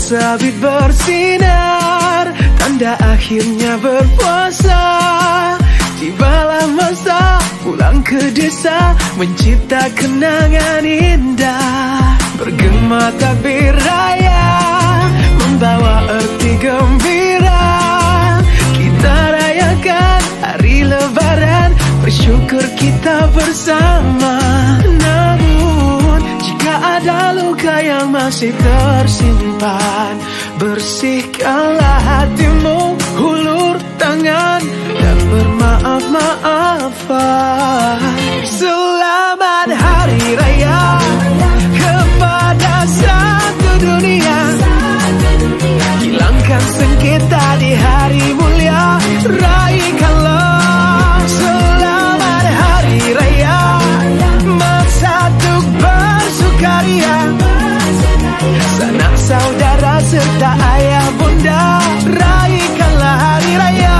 sabit bersinar, tanda akhirnya berpuasa. Tibalah masa pulang ke desa, mencipta kenangan indah. Bergema takbir raya, membawa erti gembira. Kita rayakan hari lebaran, bersyukur kita bersama. Namun jika ada luka yang masih tersimpan, bersihkanlah hatimu, hulur tangan dan bermaaf-maafan. Selamat Hari Raya kepada satu dunia, hilangkan sengketa di hari mulia, raihkanlah. Selamat Hari Raya, bersatu bersukaria, sanak saudara serta ayah bunda, raihkanlah Hari Raya.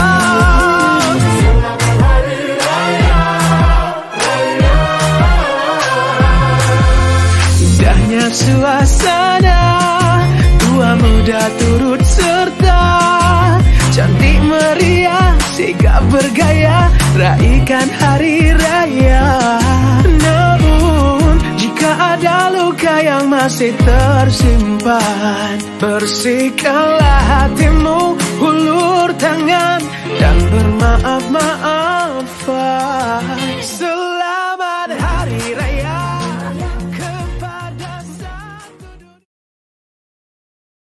Indahnya suasana, tua muda turut serta, cantik meriah, sigap bergaya, raihkan Hari Raya. Namun jika ada luka yang masih tersimpan, bersihkanlah hatimu, hulur tangan dan bermaaf-maafan.